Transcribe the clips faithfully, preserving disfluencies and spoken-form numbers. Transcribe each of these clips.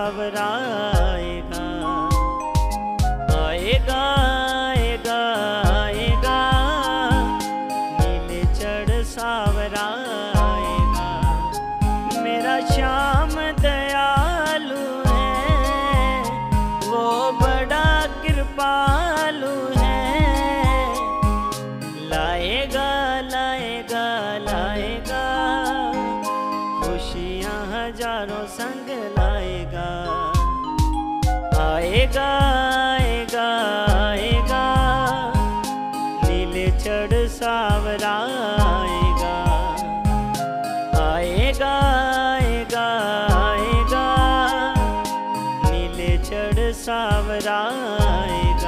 सावरा आएगा, आएगा आएगा आएगा, नीले चढ़ सावरा आएगा। मेरा श्याम दयालु है, वो बड़ा कृपालु है, लाएगा लाएगा लाएगा, खुशियाँ हजारों संग लाएगा। आएगा आएगा आएगा, नीले चढ़ सावरा आएगा, आएगा आएगा आएगा, नीले चढ़ सावरा आएगा।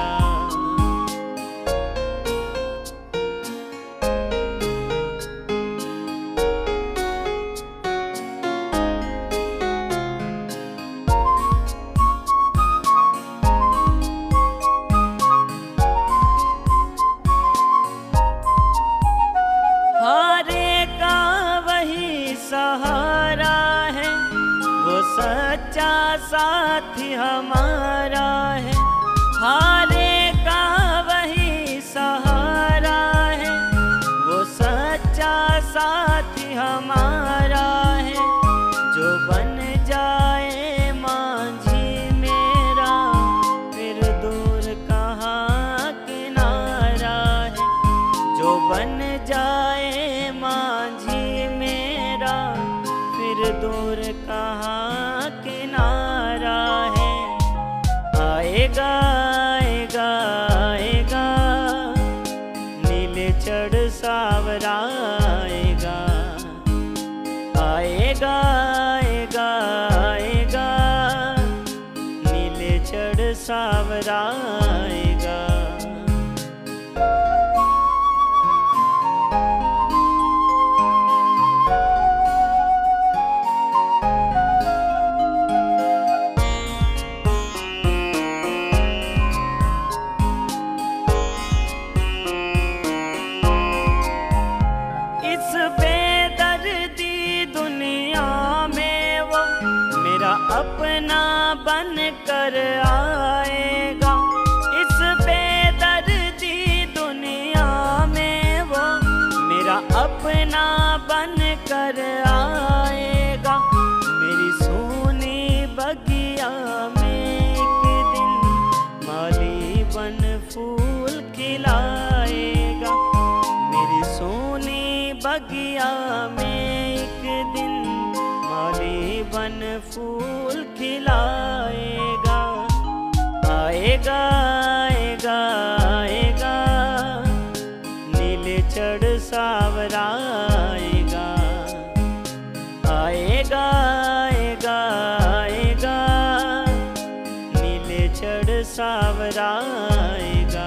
हारे का वही सहारा है, वो सच्चा साथी हमारा है। हारे का वही सहारा है, वो सच्चा साथी हमारा है। जो बन जाए मांझी मेरा, फिर दूर कहाँ किनारा है। जो बन जाए मांझी मेरा, फिर दूर कहाँ किनारा है। आएगा आएगा आएगा, नीले चढ़ सावरा आएगा, आएगा आएगा आएगा, नीले चढ़ सावरा आएगा। इस बेदर्दी दुनिया में वो मेरा अपना बन कर आएगा। इस बेदर्दी दुनिया में वो मेरा अपना बन कर आएगा। मेरी सोनी बगिया में एक दिन माली बन फूल खिलाएगा। मेरी सोनी बगिया में एक दिन माली बन फूल खिलाएगा। आएगा आएगा आएगा, नीले चढ़ सावरा आएगा, आएगा आएगा आएगा, नीले चढ़ सावरा आएगा।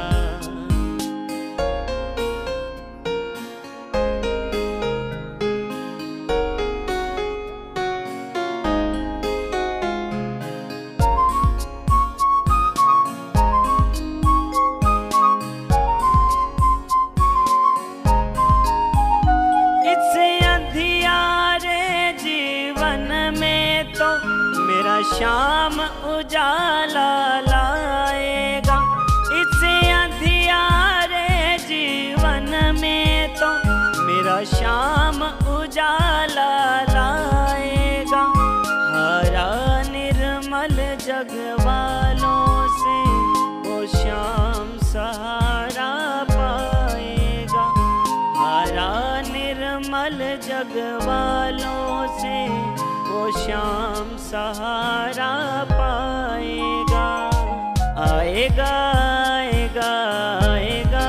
मेरा शाम उजाला लाएगा। इस अंधियारे जीवन में तो मेरा शाम उजाला लाएगा। हरा निर्मल जग वालों से वो शाम सहारा पाएगा। हरा निर्मल जग वालों से वो शाम सहारा पाएगा। आएगा आएगा आएगा,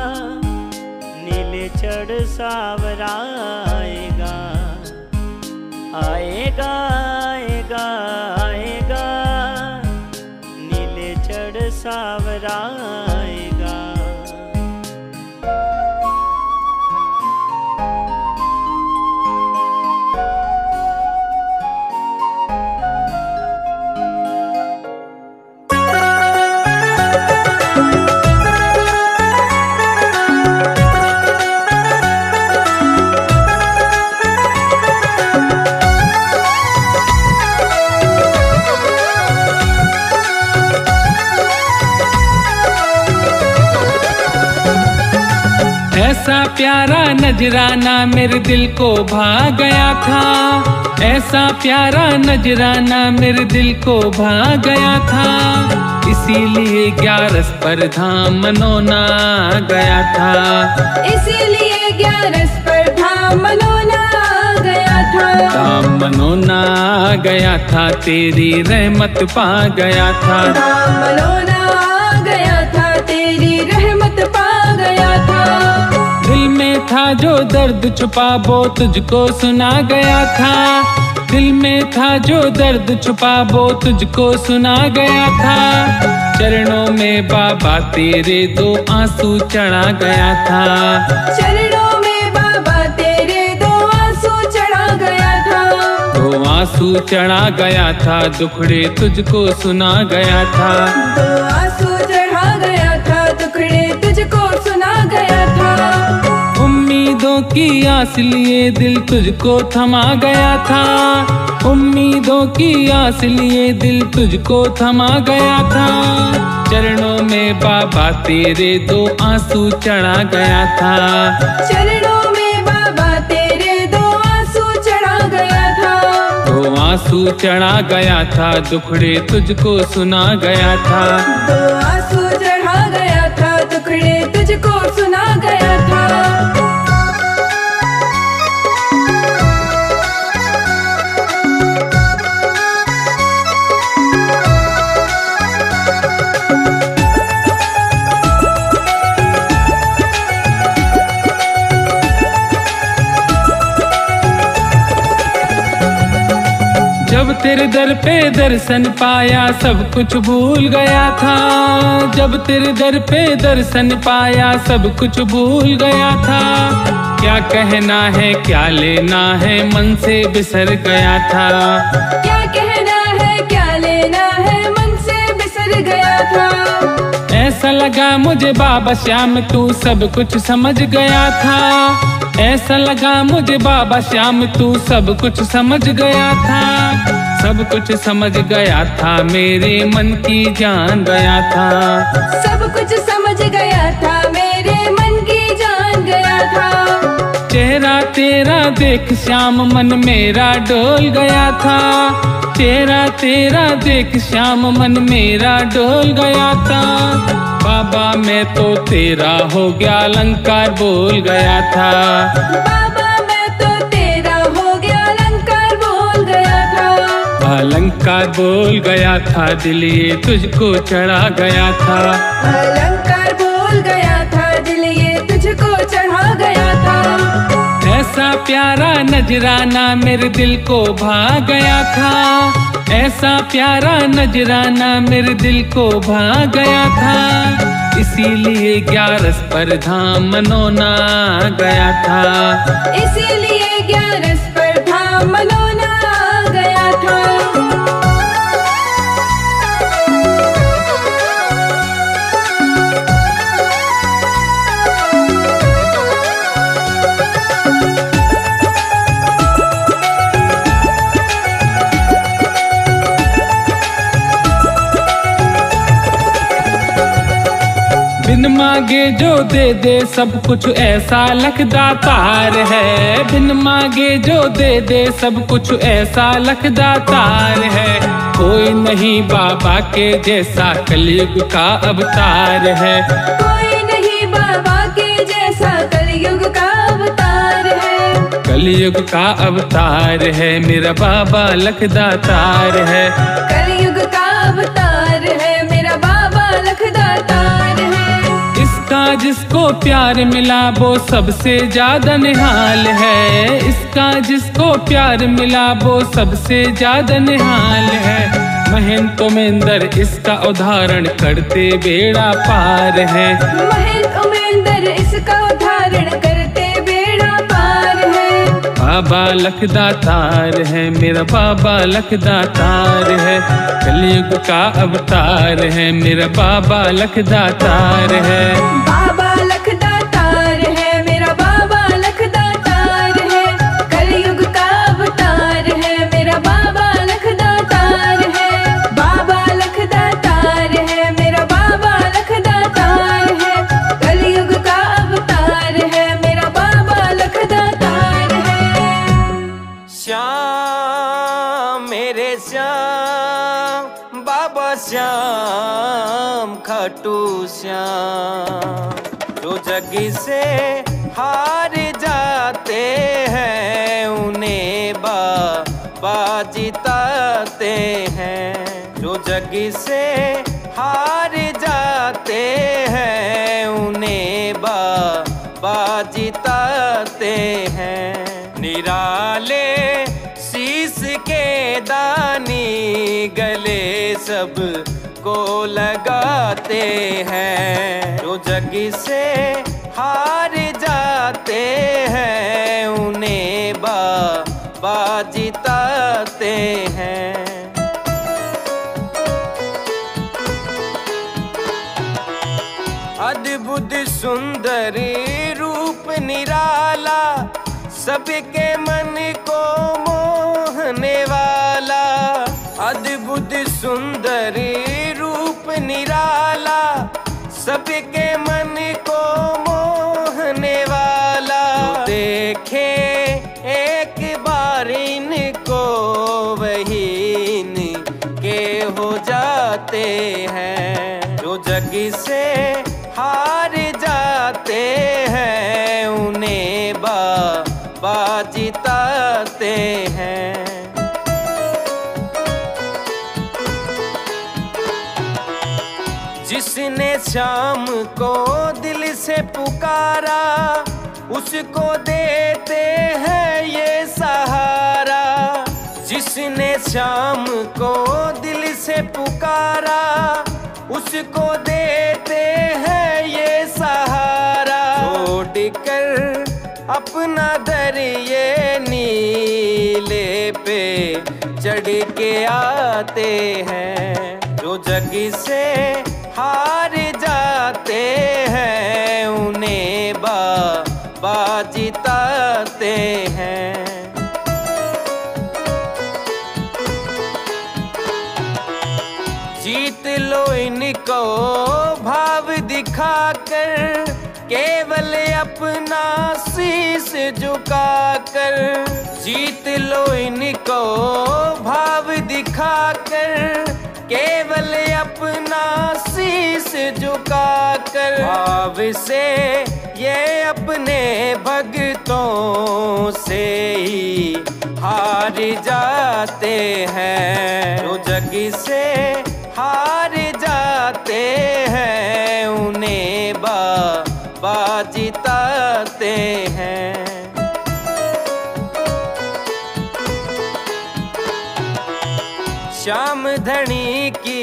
नीले चढ़ सावरा आएगा, आएगा आएगा आएगा, नीले चढ़ सावरा आएगा। प्यारा नजराना मेरे दिल को भा गया था, ऐसा प्यारा नजराना मेरे दिल को भा गया था, इसीलिए ग्यारस पर धाम मनोना गया था, इसीलिए ग्यारस पर धाम मनोना गया था, धाम मनोना गया था, तेरी रहमत पा गया था, धाम मनोना गया था, तेरी रहमत पा गया था, दिल में था जो दर्द छुपा वो तुझको सुना गया था, दिल में था जो दर्द छुपा वो तुझको सुना गया था, चरणों में बाबा तेरे दो आंसू चढ़ा गया था, चरणों में बाबा तेरे दो आंसू चढ़ा गया था, दो आंसू चढ़ा गया था, दुखड़े तुझको सुना गया था, दो आंसू चढ़ा गया था, दुखड़े तुझको सुना गया था, उम्मीदों की आस लिए दिल तुझको थमा गया था, उम्मीदों की आस लिए दिल तुझको थमा गया था, चरणों में बाबा तेरे दो आंसू चढ़ा गया था, चरणों में बाबा तेरे दो आंसू चढ़ा गया था, दो आंसू चढ़ा गया था, दुखड़े तुझको सुना गया था, दो आंसू चढ़ा गया था, दुखड़े तुझको सुना गया था, जब तेरे दर पे दर्शन पाया सब कुछ भूल गया था, जब तेरे दर पे दर्शन पाया सब कुछ भूल गया था, क्या कहना है क्या लेना है मन से बिसर गया था, क्या कहना है क्या लेना है मन से बिसर गया था, ऐसा लगा मुझे बाबा श्याम तू सब कुछ समझ गया था, ऐसा लगा मुझे बाबा श्याम तू सब कुछ समझ गया था, सब कुछ समझ गया था, मेरे मन की जान गया था, सब कुछ समझ गया था, मेरे मन की जान गया था, चेहरा तेरा देख श्याम मन मेरा डोल गया था, चेहरा तेरा देख श्याम मन मेरा डोल गया था, बाबा मैं तो तेरा हो गया अलंकार बोल गया था, बाबा मैं तो तेरा हो गया अलंकार बोल गया था, अलंकार बोल गया था, दिल ये तुझको चढ़ा गया था, अलंकार बोल गया था, दिल ये तुझको चढ़ा गया था, ऐसा प्यारा नजराना मेरे दिल को भा गया था, ऐसा प्यारा नजराना मेरे दिल को भा गया था, इसीलिए ग्यारस पर धाम मनोना गया था, इसीलिए ग्यारस पर धाम मनोना गया था, बिन मांगे जो दे दे सब कुछ ऐसा लखदातार है, बिन मांगे जो दे दे सब कुछ ऐसा लखदातार है, कोई नहीं बाबा के जैसा कलयुग का अवतार है, कोई नहीं बाबा के जैसा कलयुग का अवतार है, कलयुग का अवतार है, मेरा बाबा लखदातार है, कलयुग का अवतार है, मेरा बाबा लखदातार है, इसका जिसको प्यार मिला वो सबसे ज्यादा निहाल है, इसका जिसको प्यार मिला वो सबसे ज्यादा निहाल है, महंत उमेंदर इसका उदाहरण करते बेड़ा पार है, महंत उमेंदर इसका उदाहरण करते बेड़ा पार है, बाबा लखदातार है, मेरा बाबा लखदातार है, कलयुग का अवतार है, मेरा बाबा लखदातार है, बाबा लखदातार है, मेरा बाबा लखदातार है, कलयुग का अवतार है, मेरा बाबा लखदातार है, बाबा लखदातार है, मेरा बाबा लखदातार है, कलयुग का अवतार है, मेरा खाटू श्याम। जो जग से हार जाते हैं उन्हें बाबा जिताते हैं। जो जग से हार जाते हैं उन्हें बाबा जिताते हैं। निराले शीश के दानी गले सब को लगाते हैं। जो जग से हार जाते हैं उन्हें बाबा जिताते हैं। अद्भुत सुंदर रूप निराला सबके मन को मोहने वाला। अद्भुत सुंदर रूप निराला सबके मन को मोहने वाला। जो देखे एक बार इनको वही इनके हो जाते हैं। जो जग से हार जाते हैं उन्हें बाबा जिताते हैं। जिसने शाम को दिल से पुकारा उसको देते हैं ये सहारा। जिसने शाम को दिल से पुकारा उसको देते हैं ये सहारा। छोड़कर अपना दर ये नीले पे चढ़ के आते हैं। जो जग से हार जाते हैं उन्हें बाबा जिताते हैं। जीत लो इनको भाव दिखाकर केवल अपना शीश झुकाकर। जीत लो इनको भाव दिखाकर केवल अपना शीश झुकाकर। भाव से ये अपने भक्तों से ही हार जाते हैं। जो जग से हार जाते हैं उन्हें बाबा जिताते हैं। श्याम धनी की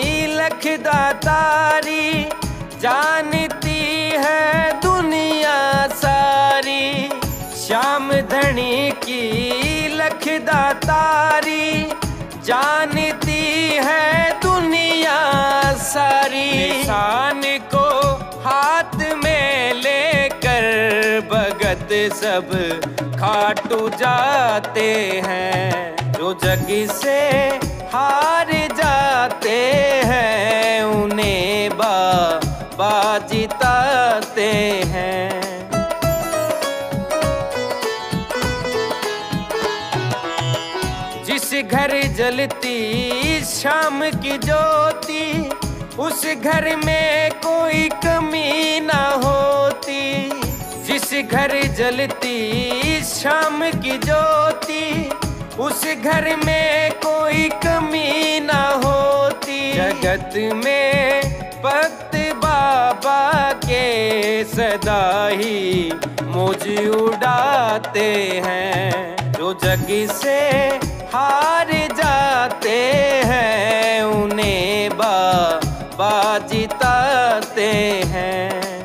लखदातारी जानती है दुनिया सारी। श्याम धनी की लखदातारी जानती है दुनिया सारी। निशान को हाथ में लेकर भगत सब खाटू जाते हैं। जो जग से हार जाते हैं उन्हें बाबा जिताते हैं। जिस घर जलती शाम की ज्योति उस घर में कोई कमी ना होती। जिस घर जलती शाम की ज्योति उस घर में कोई कमी ना होती। जगत में भक्त बाबा के सदा ही मौज उड़ाते हैं। जो जग से हार जाते हैं उन्हें बाबा जिताते हैं।